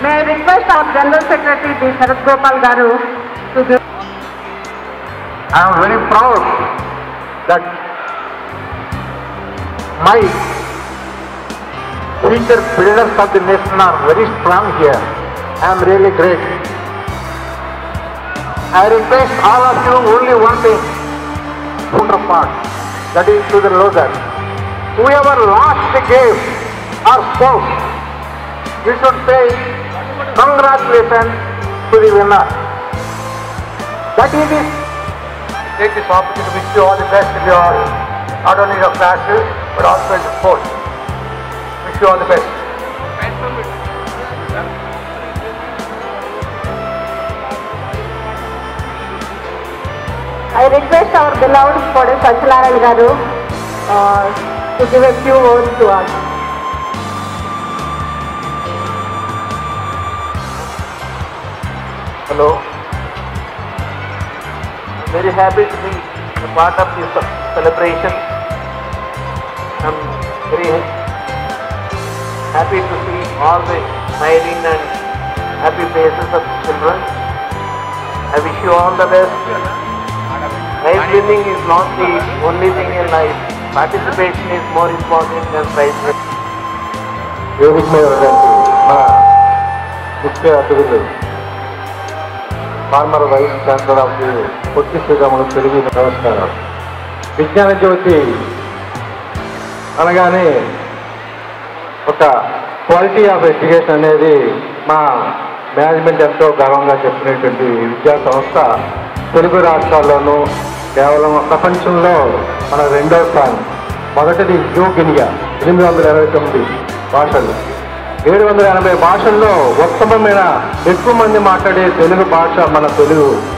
May I request our General Secretary, D. Sharat Gopal Garu, to give. I am very proud that my future builders of the nation are very strong here. I am really great. I request all of you only one thing, put a part, that is to the loser. Whoever lost the game or spoke, we should say congratulations to the winner. That is it. Take this opportunity to wish you all the best in your, not only your classes, but also in the sports. Wish you all the best. I request our beloved Koda Sachalaran Garu to give a few words to us. Hello. I'm very happy to be a part of this celebration. I'm very happy to see all the smiling and happy faces of children. I wish you all the best. Prize winning is not the only thing in life. Participation is more important than prize winning. వేదిక మీద మన ముఖ్య అతిథులు former vice chancellor of the Potti Sriramulu Telugu నమస్కారం. విజ్ఞాన జ్యోతి అనగానే ఒక quality of education అనేది మా మేనేజ్మెంట్ ఎంతో గర్వంగా చెప్పినటువంటి విద్యా సంస్థ తెలుగు రాష్ట్రాల్లోనూ కేవలం ప్రపంచంలో మన రెండో స్థానం. మొదటిది న్యూ గినియా 829 భాషలు, 780 భాషల్లో ఉత్తమమైన ఎక్కువ మంది మాట్లాడే తెలుగు భాష మన తెలుగు.